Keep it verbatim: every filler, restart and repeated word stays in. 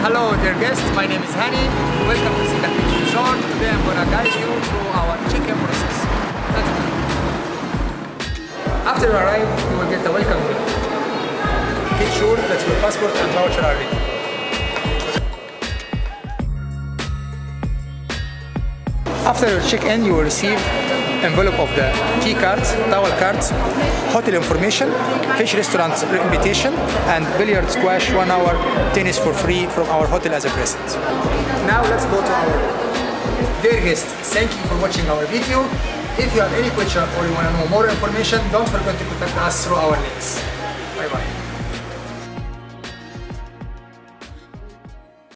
Hello dear guests, my name is Hani. Welcome to Sika Beach Resort. Today I'm gonna guide you through our check-in process. Let's go. After you arrive, you will get a welcome email. Make sure that your passport and voucher are ready. After your check-in, you will receive envelope of the key cards, towel cards, hotel information, fish restaurant invitation, and billiard, squash, one hour tennis for free from our hotel as a present. Now let's go to our room. Dear guests, thank you for watching our video. If you have any question or you want to know more information, don't forget to contact us through our links. Bye bye.